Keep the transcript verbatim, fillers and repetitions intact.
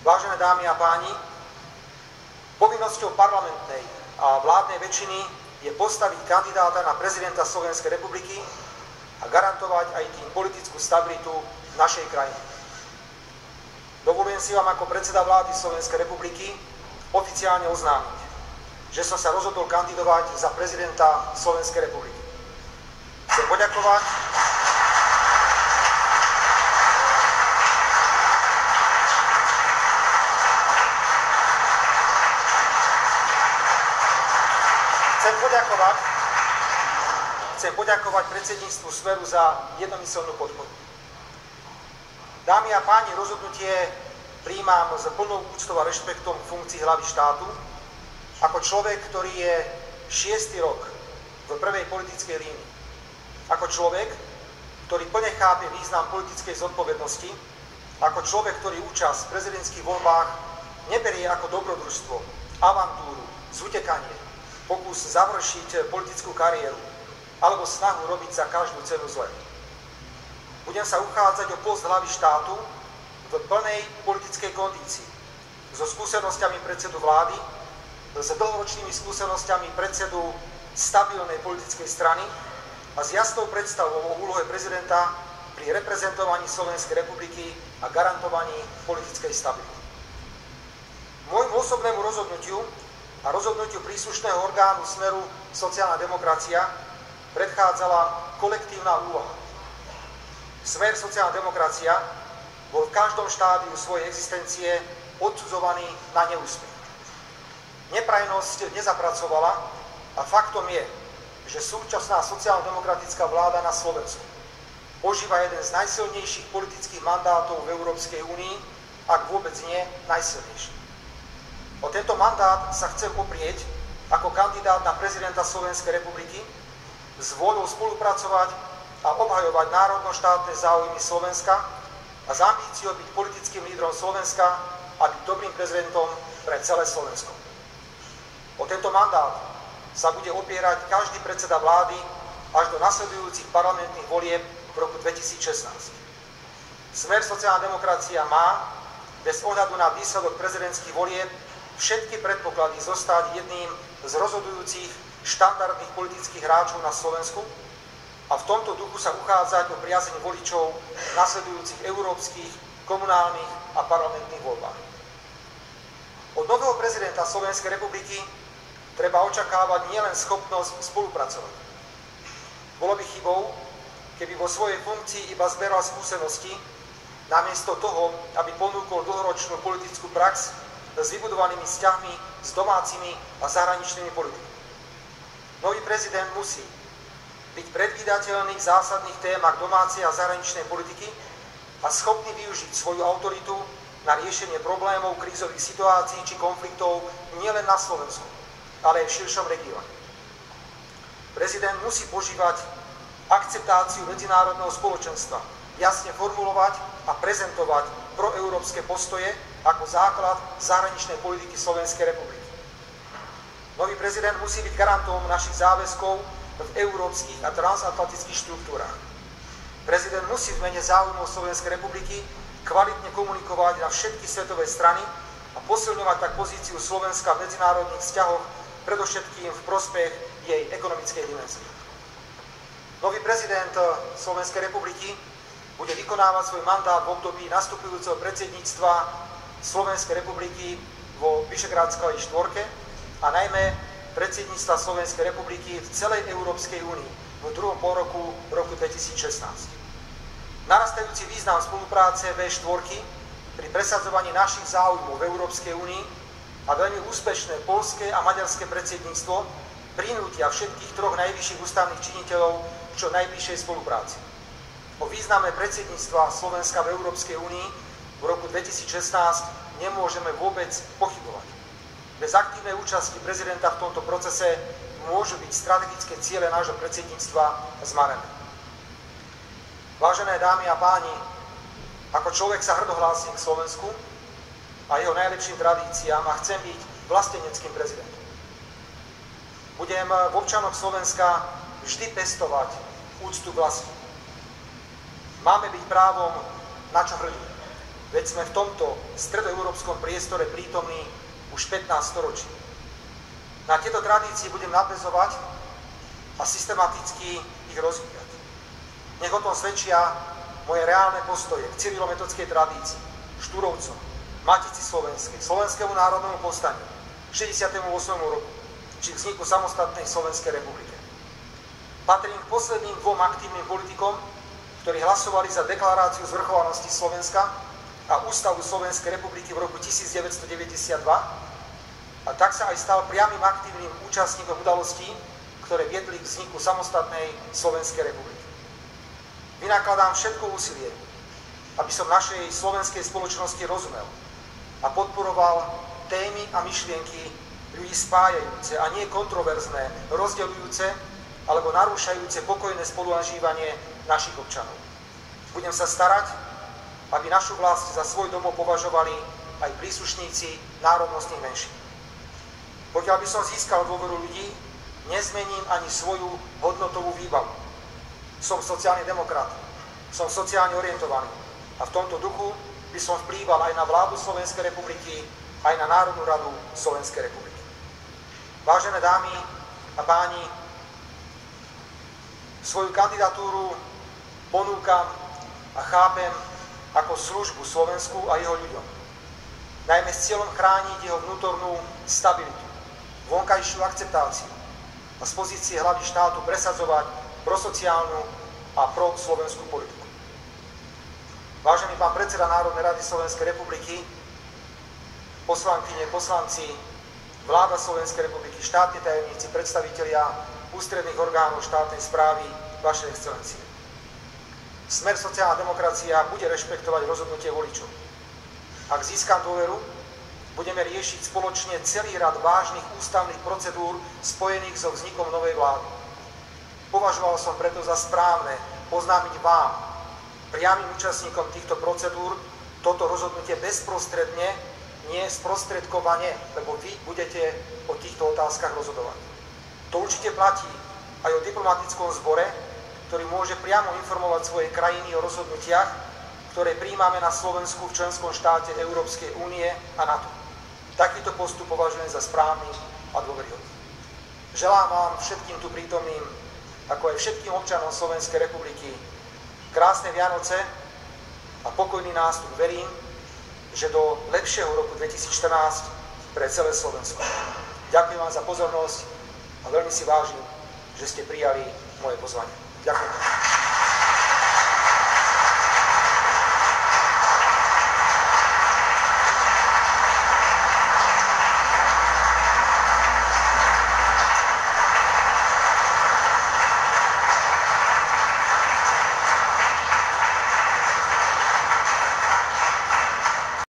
Vážené dámy a páni, povinnosťou parlamentnej a vládnej väčšiny je postaviť kandidáta na prezidenta Slovenskej republiky a garantovať aj tým politickú stabilitu našej krajiny. Dovolujem si vám ako predseda vlády Slovenskej republiky oficiálne oznámiť, že som sa rozhodol kandidovať za prezidenta Slovenskej republiky. Chcem poďakovať Chcem poďakovať, chcem poďakovať predsedníctvu Smeru za jednomyseľnú podporu. Dámy a páni, rozhodnutie prijímam s plnou úctou a rešpektom funkcii hlavy štátu, ako človek, ktorý je šiesty rok v prvej politickej línii. Ako človek, ktorý plne chápe význam politickej zodpovednosti, ako človek, ktorý účasť v prezidentských voľbách neberie ako dobrodružstvo, avantúru, zutekanie, pokus završiť politickú kariéru alebo snahu robiť za každú cenu zle. Budem sa uchádzať o post hlavy štátu v plnej politickej kondícii, so skúsenosťami predsedu vlády, s dlhoročnými skúsenosťami predsedu stabilnej politickej strany a s jasnou predstavou o úlohe prezidenta pri reprezentovaní Slovenskej republiky a garantovaní politickej stability. Môjmu osobnému rozhodnutiu a rozhodnutiu príslušného orgánu Smeru sociálna demokracia predchádzala kolektívna úloha. Smer sociálna demokracia bol v každom štádiu svojej existencie odsudzovaný na neúspech. Neprajnosť nezapracovala a faktom je, že súčasná sociálno-demokratická vláda na Slovensku požíva jeden z najsilnejších politických mandátov v Európskej únii, ak vôbec nie najsilnejší. O tento mandát sa chcem oprieť ako kandidát na prezidenta Slovenskej republiky s vôľou spolupracovať a obhajovať národno-štátne záujmy Slovenska a s ambíciou byť politickým lídrom Slovenska a byť dobrým prezidentom pre celé Slovensko. O tento mandát sa bude opierať každý predseda vlády až do nasledujúcich parlamentných volieb v roku dvetisícšestnásť. Smer sociálna demokracia má, bez ohľadu na výsledok prezidentských volieb, všetky predpoklady zostať jedným z rozhodujúcich štandardných politických hráčov na Slovensku a v tomto duchu sa uchádzať o priazeň voličov v nasledujúcich európskych, komunálnych a parlamentných voľbách. Od nového prezidenta Slovenskej republiky treba očakávať nielen schopnosť spolupracovať. Bolo by chybou, keby vo svojej funkcii iba zberal skúsenosti, namiesto toho, aby ponúkol dlhoročnú politickú prax s vybudovanými vzťahmi s domácimi a zahraničnými politikmi. Nový prezident musí byť predvídateľný v zásadných témach domácej a zahraničnej politiky a schopný využiť svoju autoritu na riešenie problémov, krízových situácií či konfliktov nielen na Slovensku, ale aj v širšom regióne. Prezident musí požívať akceptáciu medzinárodného spoločenstva, jasne formulovať a prezentovať proeurópske postoje ako základ zahraničnej politiky Slovenskej republiky. Nový prezident musí byť garantom našich záväzkov v európskych a transatlantických štruktúrach. Prezident musí v mene záujmov Slovenskej republiky kvalitne komunikovať na všetky svetové strany a posilňovať tak pozíciu Slovenska v medzinárodných vzťahoch, predovšetkým v prospech jej ekonomickej dimenzie. Nový prezident Slovenskej republiky bude vykonávať svoj mandát v období nastupujúceho predsedníctva Slovenskej republiky vo Vyšegrádskej štvorke a najmä predsedníctva Slovenskej republiky v celej Európskej únii v druhom polroku roku dvetisícšestnásť. Narastajúci význam spolupráce vé štyri pri presadzovaní našich záujmov v Európskej únii a veľmi úspešné poľské a maďarské predsedníctvo prinútia všetkých troch najvyšších ústavných činiteľov k čo najbližšej spolupráci. O význame predsedníctva Slovenska v Európskej únii v roku dvetisícšestnásť nemôžeme vôbec pochybovať. Bez aktívnej účasti prezidenta v tomto procese môžu byť strategické ciele nášho predsedníctva zmarené. Vážené dámy a páni, ako človek sa hrdo hlásim k Slovensku a jeho najlepším tradíciám a chcem byť vlasteneckým prezidentom. Budem v občanoch Slovenska vždy pestovať úctu k vlasti. Máme byť právom na čo hrdí. veď sme v tomto stredoeurópskom priestore prítomní už pätnásť storočí. Na tieto tradície budem nadväzovať a systematicky ich rozvíjať. Nech o tom svedčia moje reálne postoje k cyrilometodskej tradícii, Štúrovcom, Matici slovenskej, Slovenskému národnému povstaniu, šesťdesiatemu ôsmemu roku, či k vzniku samostatnej Slovenskej republike. Patrím k posledným dvom aktívnym politikom, ktorí hlasovali za deklaráciu zvrchovanosti Slovenska a ústavu Slovenskej republiky v roku tisícdeväťstodeväťdesiatdva a tak sa aj stal priamym aktívnym účastníkom udalostí, ktoré viedli k vzniku samostatnej Slovenskej republiky. Vynakladám všetko úsilie, aby som našej slovenskej spoločnosti rozumel a podporoval témy a myšlienky ľudí spájajúce a nie kontroverzné, rozdeľujúce alebo narúšajúce pokojné spolunažívanie našich občanov. Budem sa starať, aby našu vlast za svoj domov považovali aj príslušníci národnostných menšín. Pokiaľ by som získal dôveru ľudí, nezmením ani svoju hodnotovú výbavu. Som sociálny demokrat, som sociálne orientovaný a v tomto duchu by som vplýval aj na vládu Slovenskej republiky, aj na Národnú radu Slovenskej republiky. Vážené dámy a páni, svoju kandidatúru ponúkam a chápem ako službu Slovensku a jeho ľuďom. Najmä s cieľom chrániť jeho vnútornú stabilitu, vonkajšiu akceptáciu a z pozície hlavy štátu presadzovať prosociálnu a proslovenskú politiku. Vážený pán predseda Národnej rady Slovenskej republiky, poslankyne, poslanci, vláda Slovenskej republiky, štátni tajomníci, predstavitelia ústredných orgánov štátnej správy, vaše excelencie. Smer sociálna demokracia bude rešpektovať rozhodnutie voličov. Ak získam dôveru, budeme riešiť spoločne celý rad vážnych ústavných procedúr spojených so vznikom novej vlády. Považoval som preto za správne oznámiť vám, priamym účastníkom týchto procedúr, toto rozhodnutie bezprostredne, nie sprostredkovane, lebo vy budete o týchto otázkach rozhodovať. To určite platí aj o diplomatickom zbore, ktorý môže priamo informovať svoje krajiny o rozhodnutiach, ktoré prijímame na Slovensku v členskom štáte Európskej únie a NATO. Takýto postup považujem za správny a dôveryhodný. Želám vám všetkým tu prítomným, ako aj všetkým občanom Slovenskej republiky, krásne Vianoce a pokojný nástup. Verím, že do lepšieho roku dvetisícštrnásť pre celé Slovensko. Ďakujem vám za pozornosť a veľmi si vážim, že ste prijali moje pozvanie. Ďakujem.